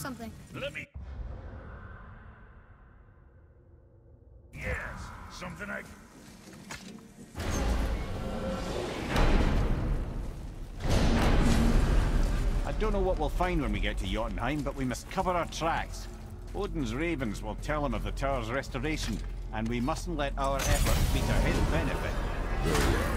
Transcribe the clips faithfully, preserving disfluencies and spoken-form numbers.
something. Let me... Yes, something I... I don't know what we'll find when we get to Jotunheim, but we must cover our tracks. Odin's ravens will tell him of the tower's restoration, and we mustn't let our efforts be to his benefit. Very well.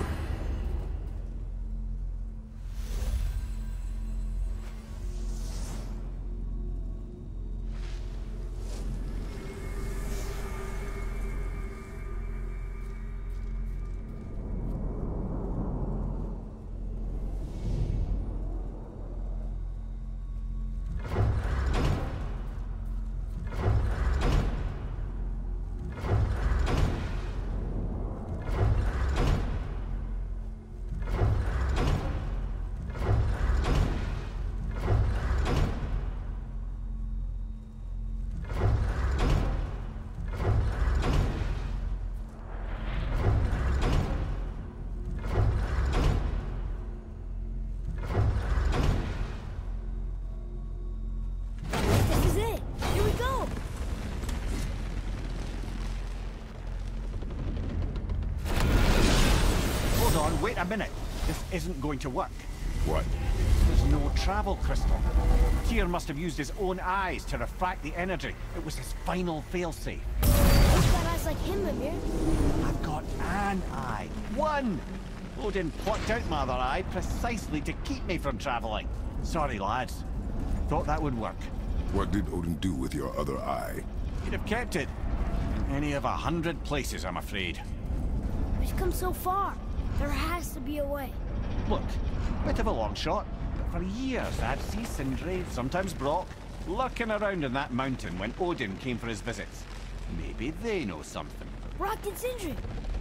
Wait a minute. This isn't going to work. What? There's no travel crystal. Tyr must have used his own eyes to refract the energy. It was his final failsafe. Who's got eyes like him, Mimir? I've got an eye. One! Odin plucked out my other eye precisely to keep me from traveling. Sorry, lads. Thought that would work. What did Odin do with your other eye? He'd have kept it. In any of a hundred places, I'm afraid. We've come so far. There has to be a way. Look, bit of a long shot, but for years I'd see Sindri, sometimes Brock, lurking around in that mountain when Odin came for his visits. Maybe they know something. Brock and Sindri.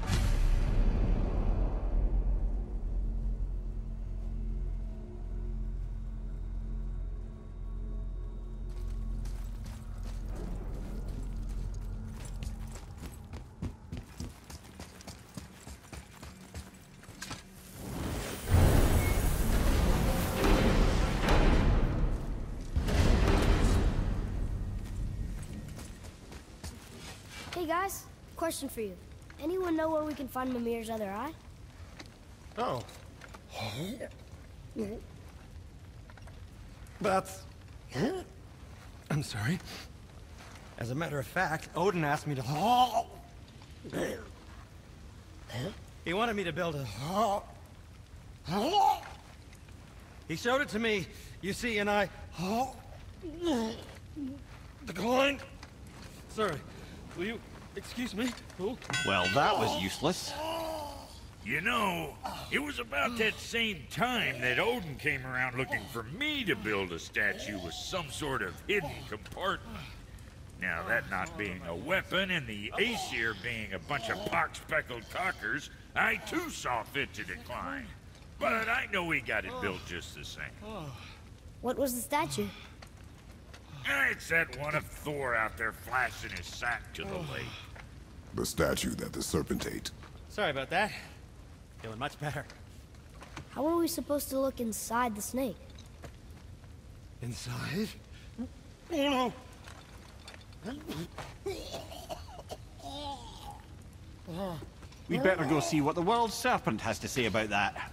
Hey guys, question for you. Anyone know where we can find Mimir's other eye? Oh. That's... I'm sorry. As a matter of fact, Odin asked me to... He wanted me to build a... He showed it to me, you see, and I... Declined. Sorry. Will you excuse me? Oh. Well, that was useless. You know, it was about that same time that Odin came around looking for me to build a statue with some sort of hidden compartment. Now, that not being a weapon and the Aesir being a bunch of pock-speckled cockers, I too saw fit to decline. But I know we got it built just the same. What was the statue? It's that one of Thor out there flashing his sack to the lake. The statue that the serpent ate. Sorry about that. Feeling much better. How are we supposed to look inside the snake? Inside? Oh no! We'd better go see what the world serpent has to say about that.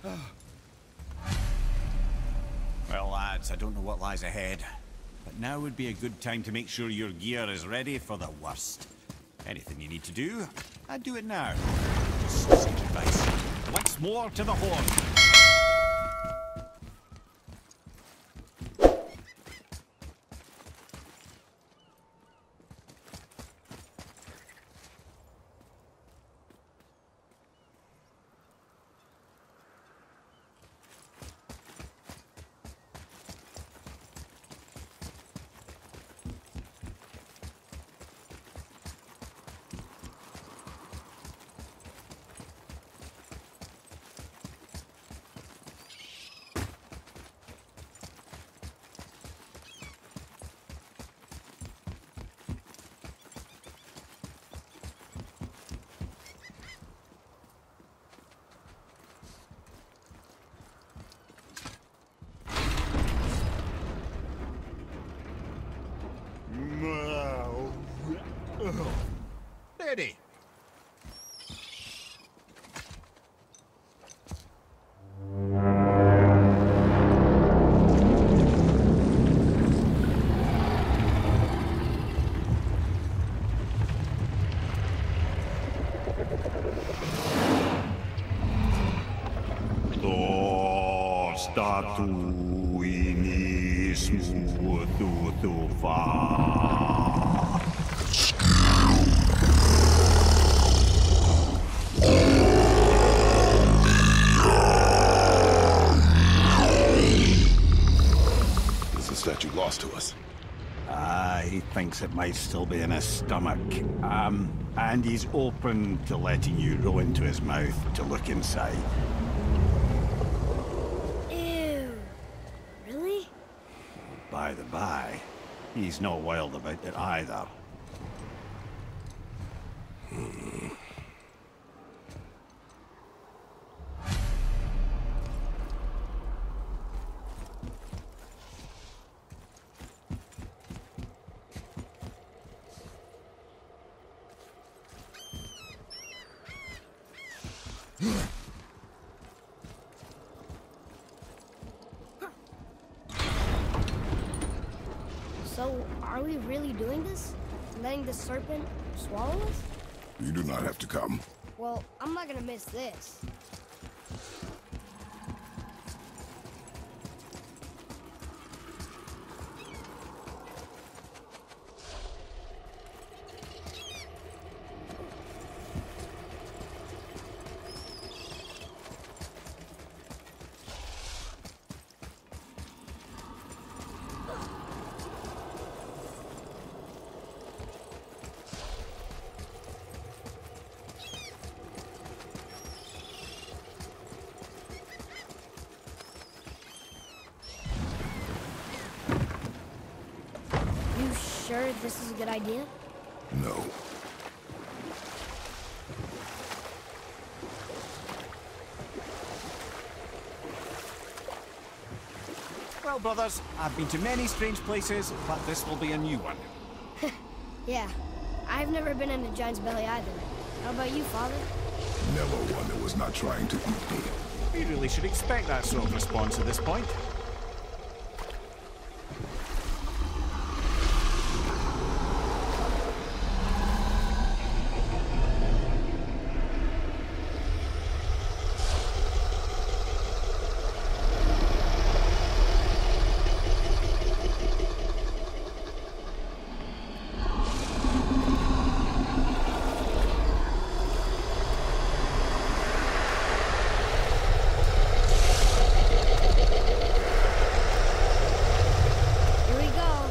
Well, lads, I don't know what lies ahead. But now would be a good time to make sure your gear is ready for the worst. Anything you need to do, I'd do it now. Just sacrifice. Once more to the horn. Ready. Statu inismu tutuva. Is the statue lost to us? Ah, he thinks it might still be in his stomach. Um, and he's open to letting you roll into his mouth to look inside. Ew. Really? By the by, he's not wild about it either. So, are we really doing this? Letting the serpent swallow us? You do not have to come. Well, I'm not gonna miss this. You sure this is a good idea? No. Well, brothers, I've been to many strange places, but this will be a new one. Yeah. I've never been in a giant's belly either. How about you, Father? Never one that was not trying to eat me. We really should expect that sort of response at this point. Here we go.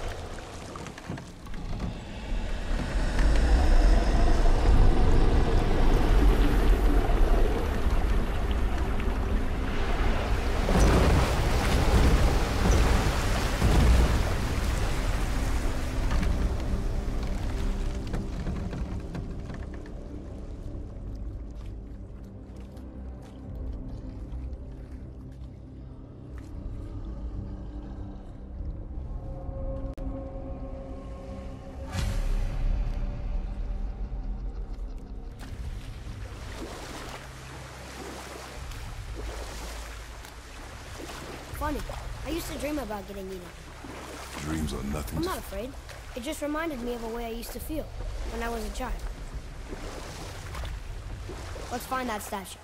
Funny. I used to dream about getting eaten. Dreams are nothing I'm to... not afraid. It just reminded me of a way I used to feel when I was a child. Let's find that statue.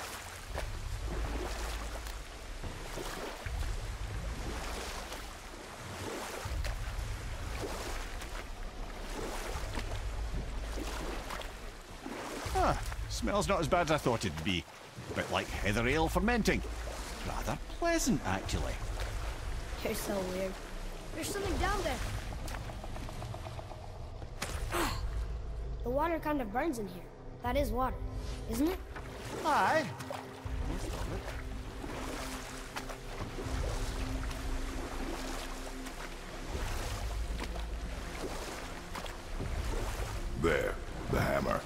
Ah, smells not as bad as I thought it'd be. Bit like heather ale fermenting. Rather pleasant, actually. You're so weird. There's something down there. The water kind of burns in here. That is water, isn't it? Aye. There, the hammer.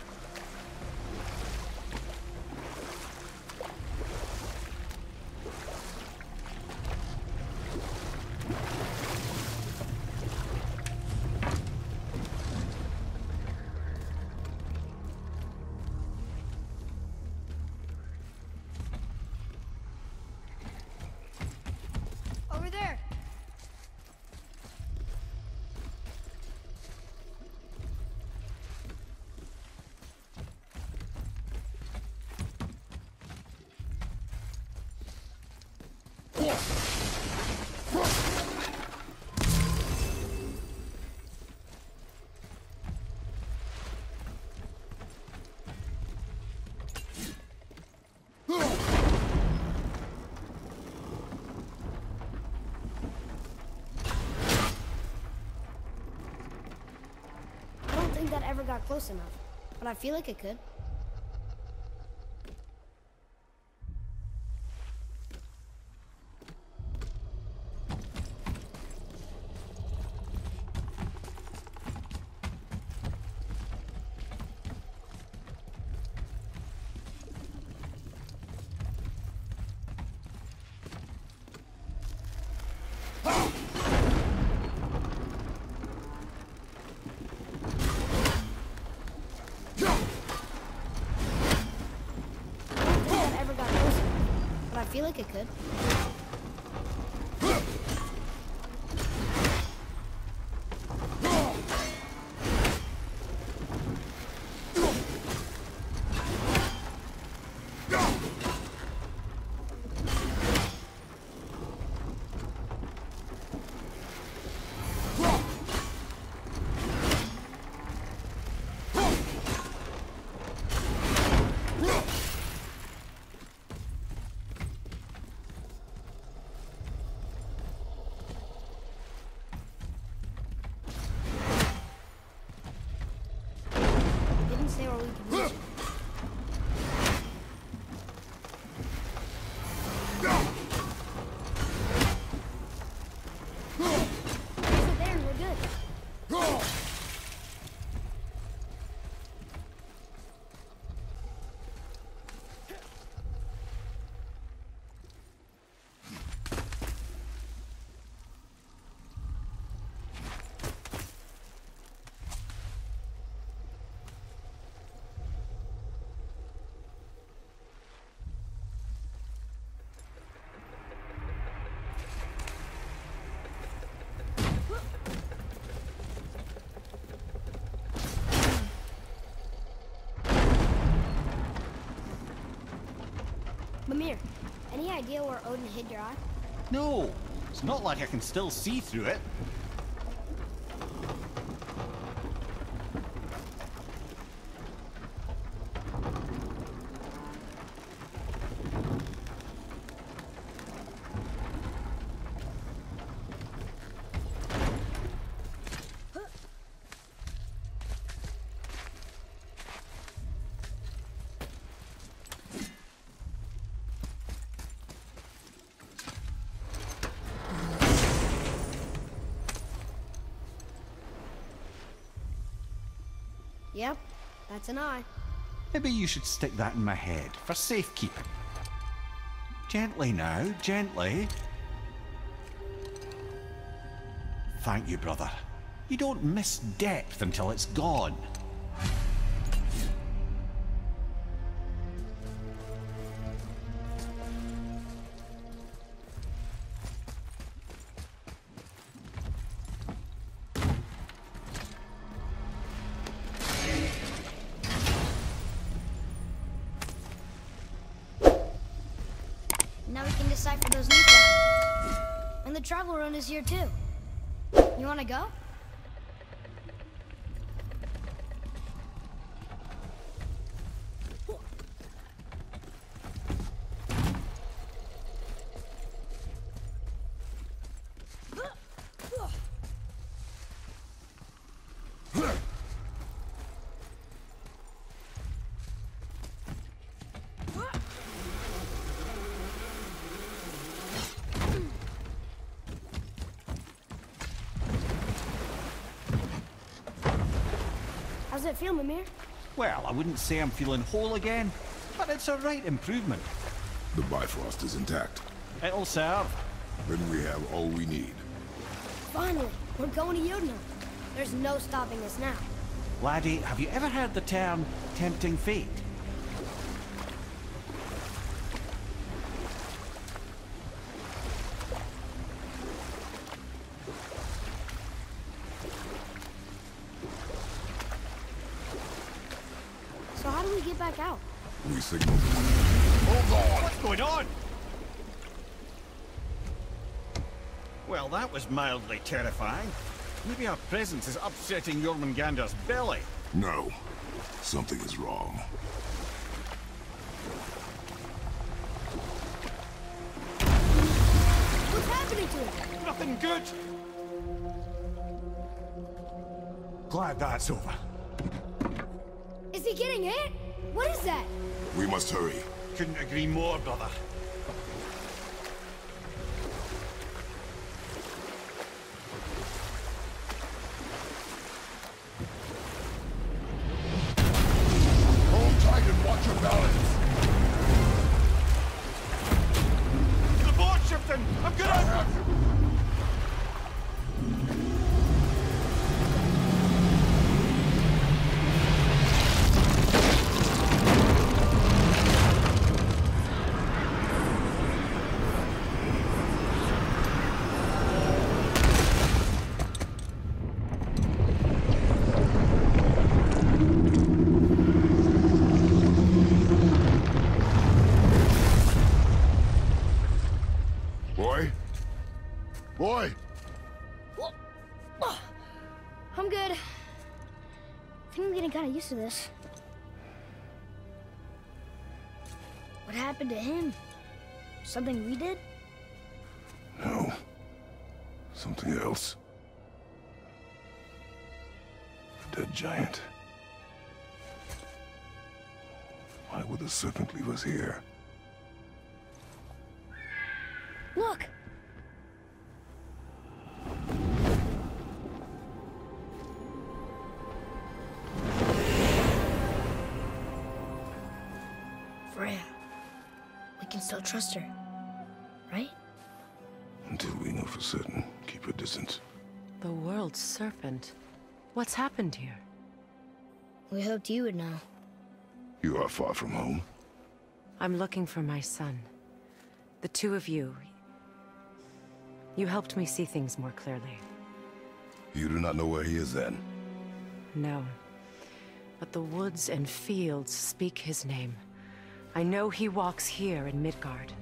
think that ever got close enough, but I feel like it could. I feel like it could. Say where we can reach it. There's it there and we're good. Mimir, any idea where Odin hid your eye? No, it's not like I can still see through it. Yep, that's an eye. Maybe you should stick that in my head for safekeeping. Gently now, gently. Thank you, brother. You don't miss depth until it's gone. Now we can decipher those new plans. And the travel rune is here too. You wanna go? How's it feel, Mimir? Well, I wouldn't say I'm feeling whole again, but it's a right improvement. The Bifrost is intact. It'll serve. Then we have all we need. Finally, we're going to Jotunheim. There's no stopping us now. Laddie, have you ever heard the term tempting fate? So how do we get back out? We signal. Hold on! What's going on? Well, that was mildly terrifying. Maybe our presence is upsetting Jormungandr's belly. No. Something is wrong. What's happening to him? Nothing good. Glad that's over. Is he getting hit? What is that? We must hurry. Couldn't agree more, brother. Hold tight and watch your balance. The board shifting! I'm gonna... Boy? Boy! I'm good. I think I'm getting kind of used to this. What happened to him? Something we did? No. Something else. A dead giant. Why would the serpent leave us here? Look! Freya. We can still trust her, right? Until we know for certain, keep a distance. The world's serpent. What's happened here? We hoped you would know. You are far from home. I'm looking for my son. The two of you. You helped me see things more clearly. You do not know where he is then? No. But the woods and fields speak his name. I know he walks here in Midgard.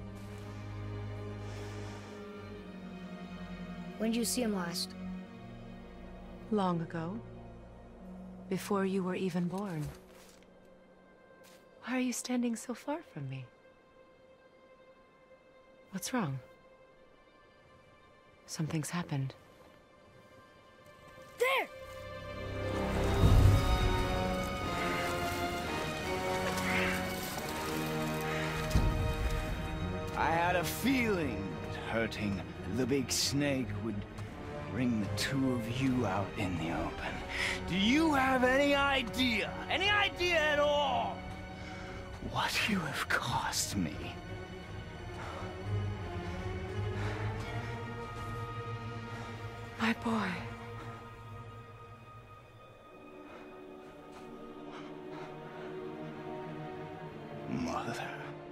When did you see him last? Long ago. Before you were even born. Why are you standing so far from me? What's wrong? Something's happened. There! I had a feeling that hurting the big snake would bring the two of you out in the open. Do you have any idea, any idea at all, what you have cost me? My boy. Mother.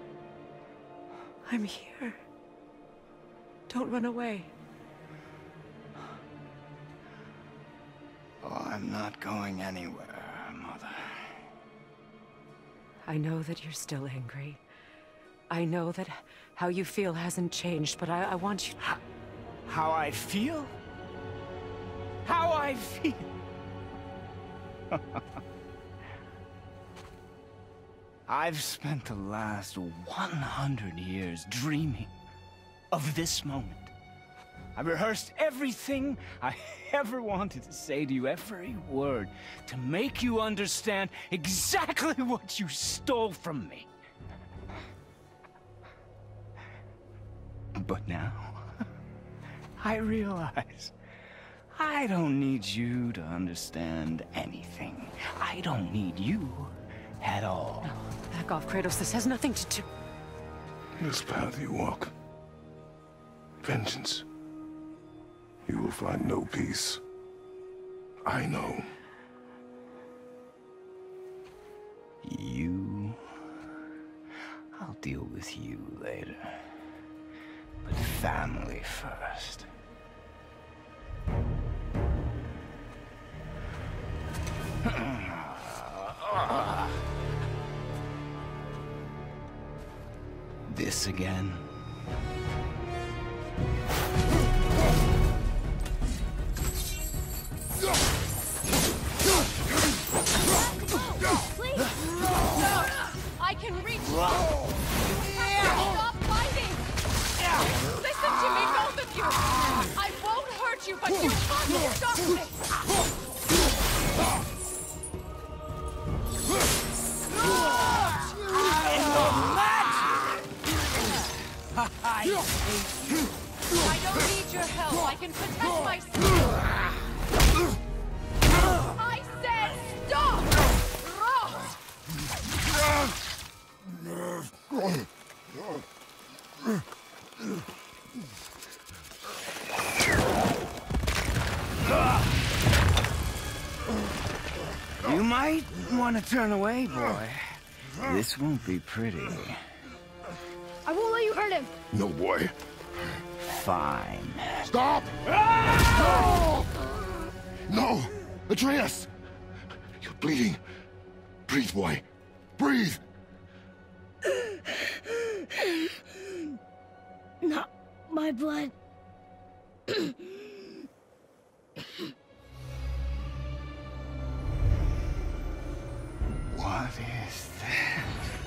I'm here. Don't run away. Oh, I'm not going anywhere, Mother. I know that you're still angry. I know that how you feel hasn't changed, but I, I want you... How, how I feel? How I feel? I've spent the last one hundred years dreaming of this moment. I've rehearsed everything I ever wanted to say to you, every word, to make you understand exactly what you stole from me. But now, I realize I don't need you to understand anything. I don't need you at all. No, back off, Kratos. This has nothing to do... This path you walk. Vengeance. You will find no peace. I know. You... I'll deal with you later. But family first. This again? I can reach you! You have to stop fighting! Listen to me, both of you! I won't hurt you, but you must stop You might want to turn away, boy. This won't be pretty. I won't let you hurt him. No, boy. Fine. Stop! No! No! Atreus! You're bleeding. Breathe, boy. Breathe! Not my blood. What is that?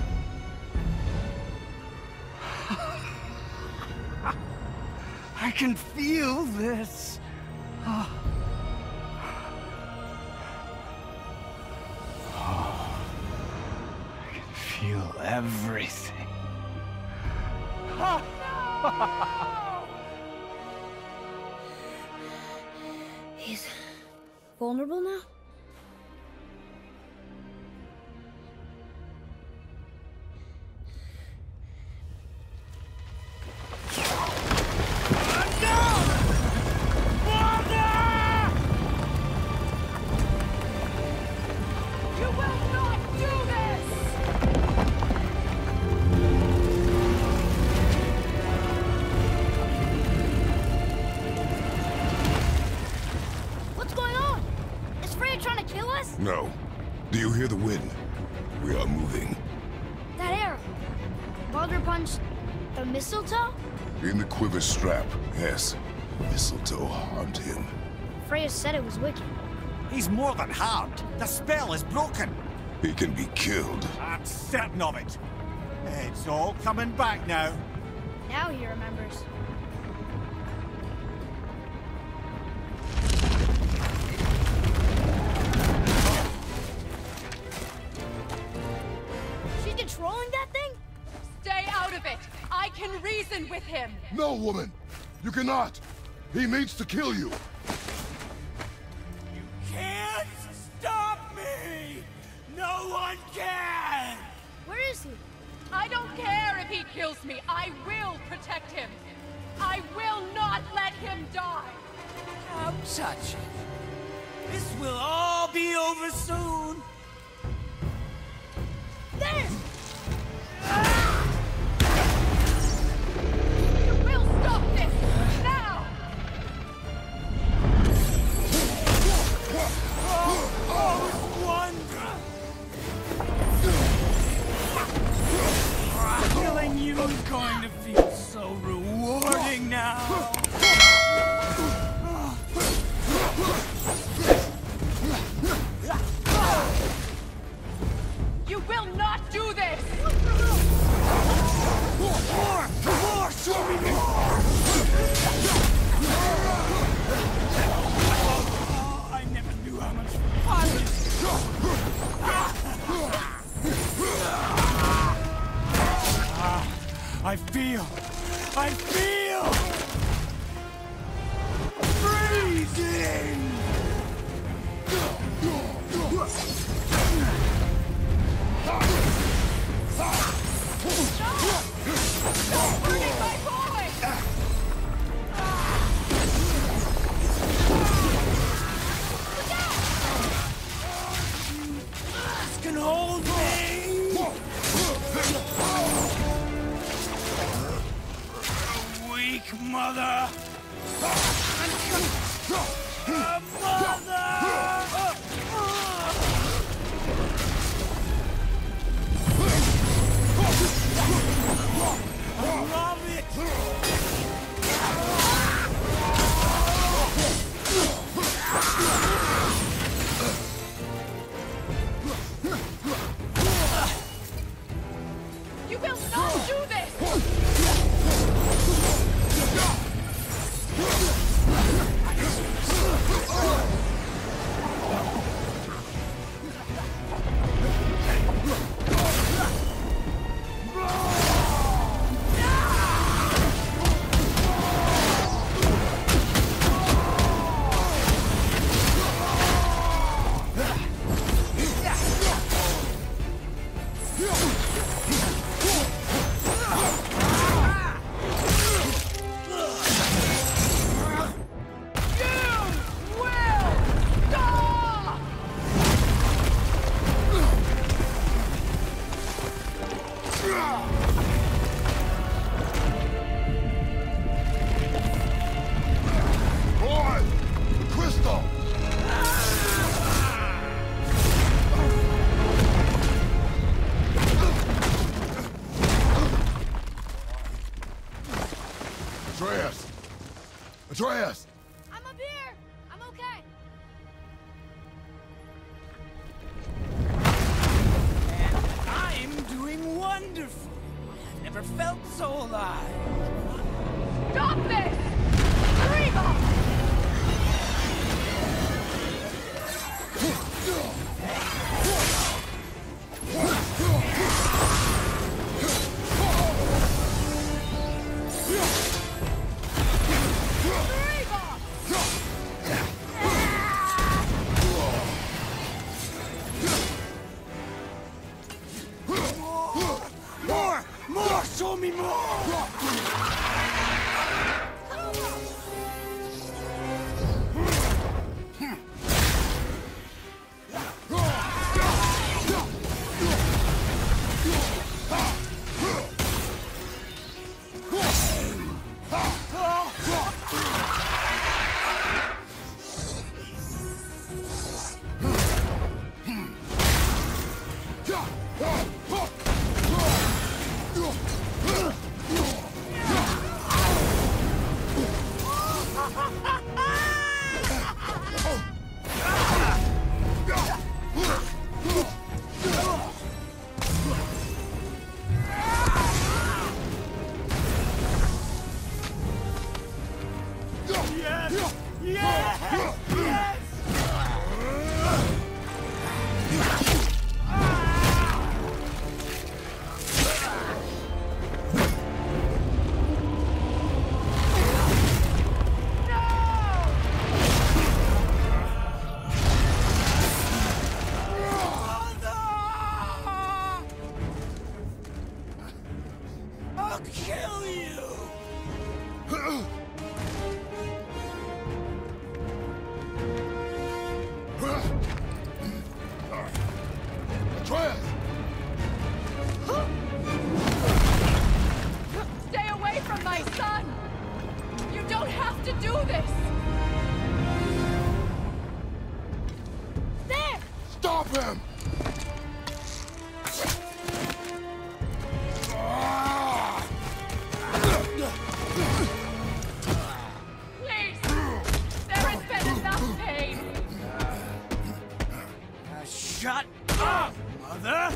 I can feel this. Oh. Oh. I can feel everything. He's vulnerable now? No. Do you hear the wind? We are moving. That arrow. Baldur punched the mistletoe? In the quiver strap, yes. Mistletoe harmed him. Freya said it was wicked. He's more than harmed. The spell is broken. He can be killed. I'm certain of it. It's all coming back now. Now he remembers. She's controlling that thing? Stay out of it. I can reason with him. No, woman! You cannot! He means to kill you! You can't stop me! No one can! Where is he? I don't care if he kills me. I will protect him. I will not let him die. Don't touch it. This will all be over soon. There! You will stop this now. Oh, wonder! Killing you is going to feel so rewarding now. You will not do this. More! More! Show me more! Oh, I never knew how much fun I feel! I feel! Freezing! Stop hurting my boy! This can hold me! Show me more! Stay away from my son! You don't have to do this! There! Stop him! Please! There has been enough pain! Uh, shut up, mother!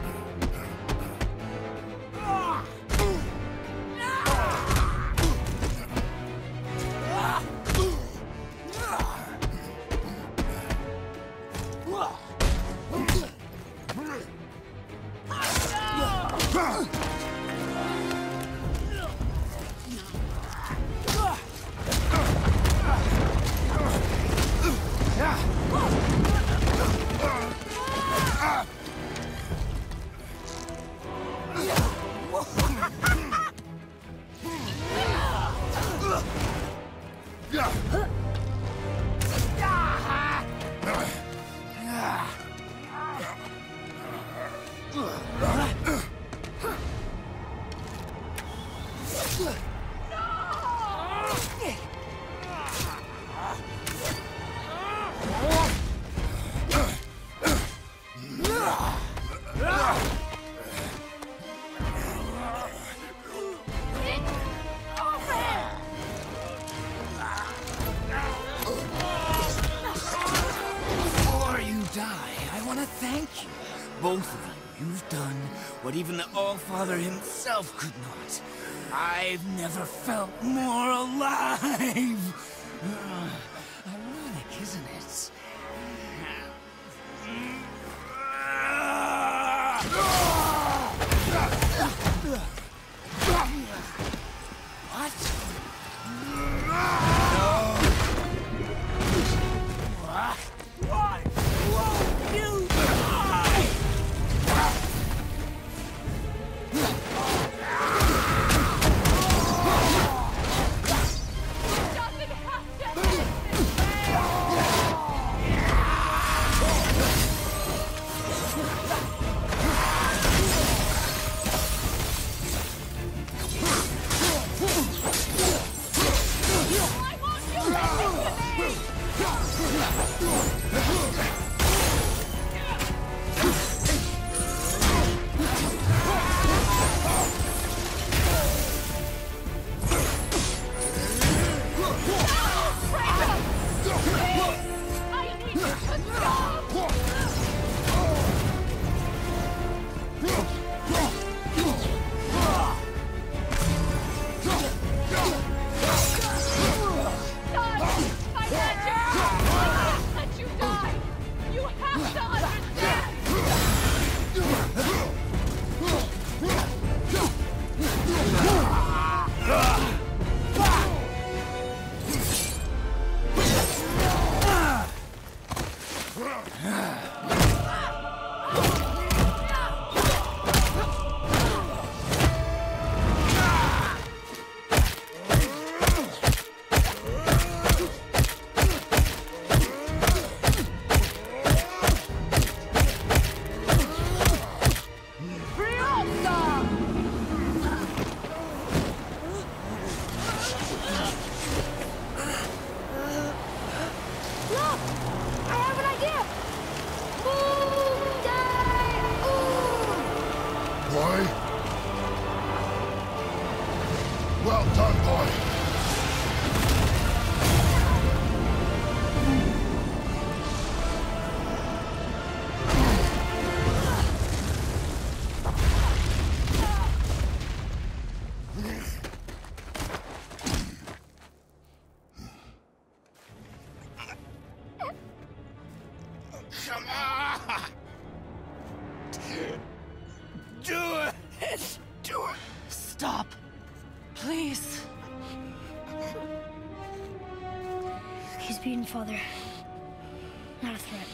Both of you, you've done what even the All-Father himself could not. I've never felt more alive! Uh, ironic, isn't it? What? No! What? Why won't you die? Doesn't have to end this way! What? boy. Well done, boy. Come on! Do it! Do it! Stop. Please. He's beaten, Father. Not a threat.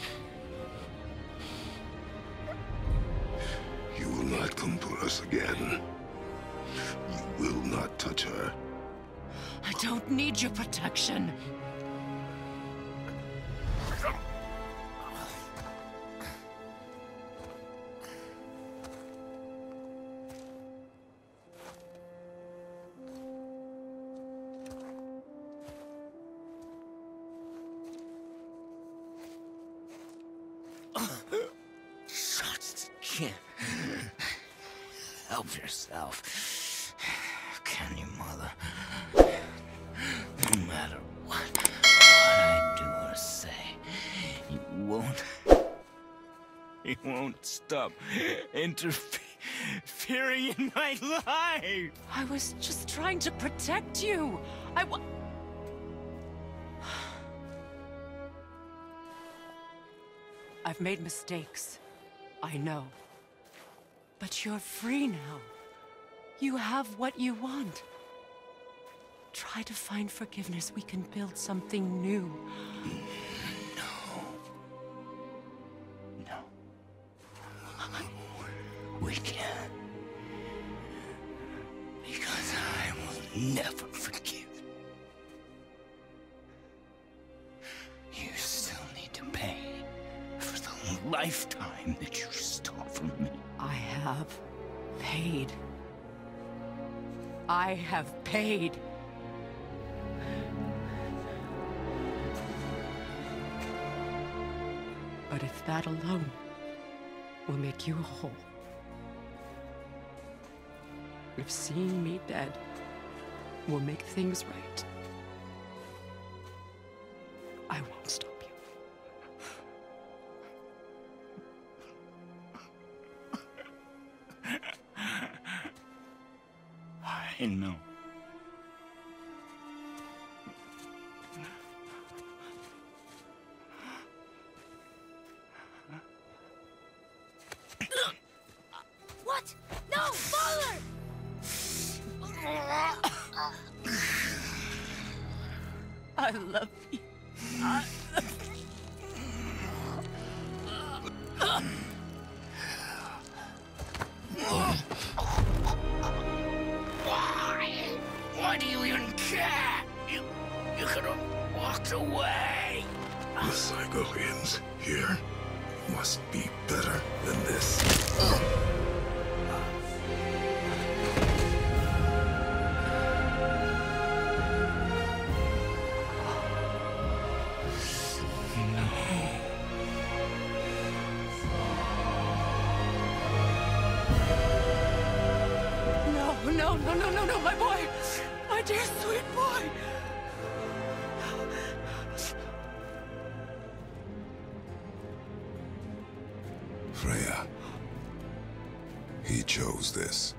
You will not come to us again. You will not touch her. I don't need your protection. Can't help yourself, can you, Mother? No matter what, what I do or say, you won't. You won't stop interfering in my life. I was just trying to protect you. I wa- I've made mistakes. I know. But you're free now. You have what you want. Try to find forgiveness. We can build something new. No. No. We can't. Because I will never forgive. You still need to pay for the lifetime that you stole from me. I have paid. I have paid. But if that alone will make you whole, if seeing me dead will make things right, I won't stop you. I know. What? No, Father! I love you. I... Why? Why do you even care? You, you could have walked away. The Cygolians here must be better than this. No, no, no, no, no, my boy! My dear sweet boy! Freya. He chose this.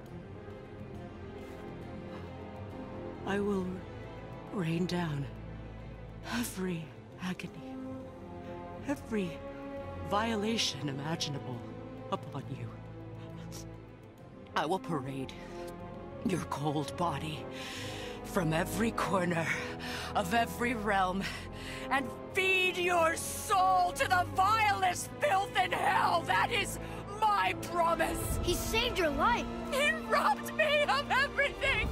I will rain down every agony, every violation imaginable upon you. I will parade your cold body from every corner of every realm and feed your soul to the vilest filth in hell. That is my promise. He saved your life. He robbed me of everything.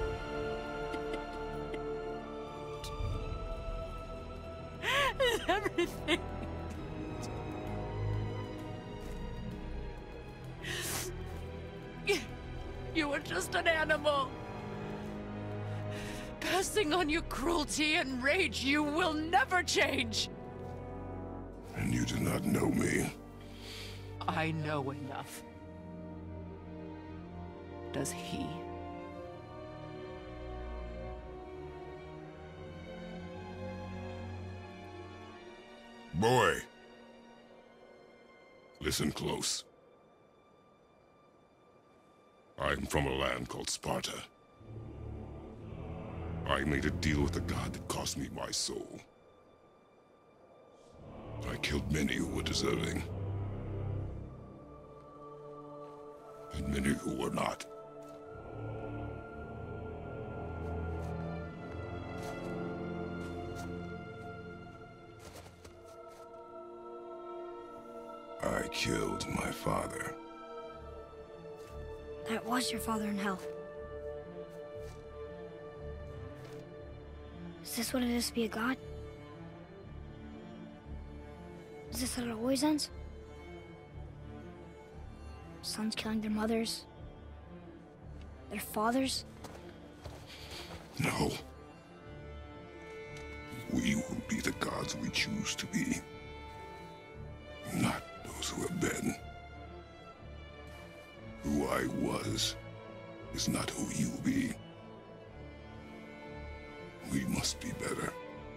Everything. You were just an animal. Passing on your cruelty and rage, you will never change. And you do not know me. I know enough. does he. Boy! Listen close. I'm from a land called Sparta. I made a deal with the god that cost me my soul. I killed many who were deserving. And many who were not. I killed my father. That was your father in hell. Is this what it is to be a god? Is this how it always ends? Sons killing their mothers? Their fathers? No. We will be the gods we choose to be. Not those who have been. Who I was is not who you'll be. We must be better.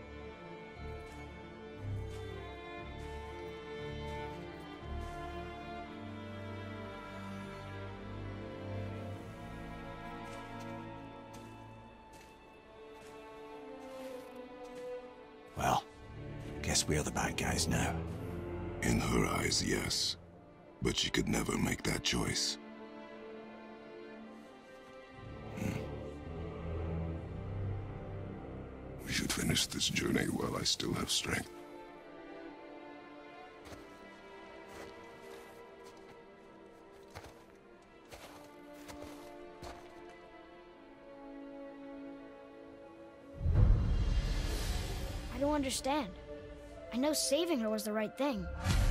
Well, guess we're the bad guys now. In her eyes, yes. But she could never make that choice. Hmm. We should finish this journey while I still have strength. I don't understand. I know saving her was the right thing.